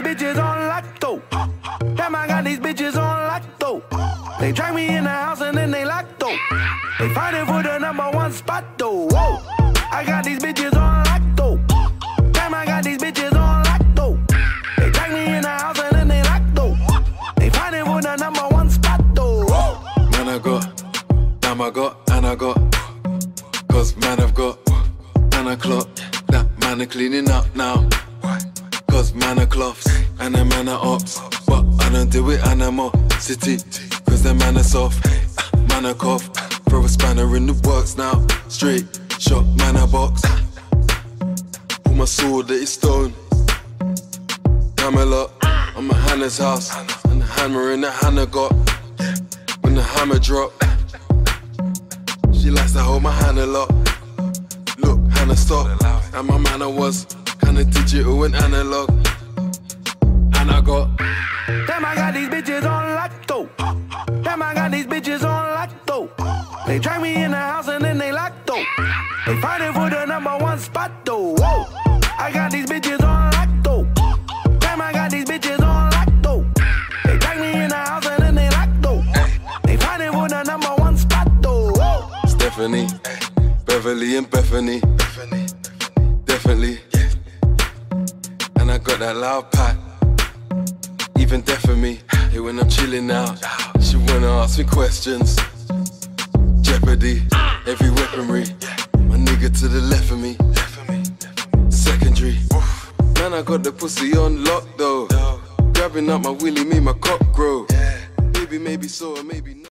bitches on lock, though. Damn, I got these bitches on lock, though. They drag me in the house and then they lock, though. They fighting for the #1 spot, though. Whoa. I got these bitches on lock, though. Damn, I got these bitches on lock, though. They drag me in the house and then they lock, though. They fighting for the #1 spot, though. Whoa. Man, I got, damn, I got, and I got. Cause man, I've got, and I clock. That man are cleaning up now. Cause man are cloths, and the man are ops. But I don't do it animosity. Cause the man are soft, man are cough. Throw a spanner in the works now. Straight shot, man a box. Pull my sword that is stone. Camelot, I'm at Hannah's house. And the hammer in the Hannah got. When the hammer drop, she likes to hold my hand a lot. Look, Hannah stop. And my manner was kinda digital and analog. And I got, damn, I got these bitches on lock, though. Damn, I got these bitches on lock, though. They drag me in the house and then they lock, though. They fighting for the #1 spot, though. Whoa. I got these bitches on lock, though. Damn, I got these bitches on lock, though. They drag me in the house and then they lock, though. They fighting for the #1 spot, though. Whoa. Stephanie, Beverly and Bethany. Definitely. And I got that loud pack. Even deaf for me. Hey, when I'm chilling out, she wanna ask me questions. Jeopardy, heavy weaponry. My nigga to the left of me. Secondary. Man, I got the pussy on lock though. Grabbing up my willy, made my cock grow. Maybe so, or maybe not.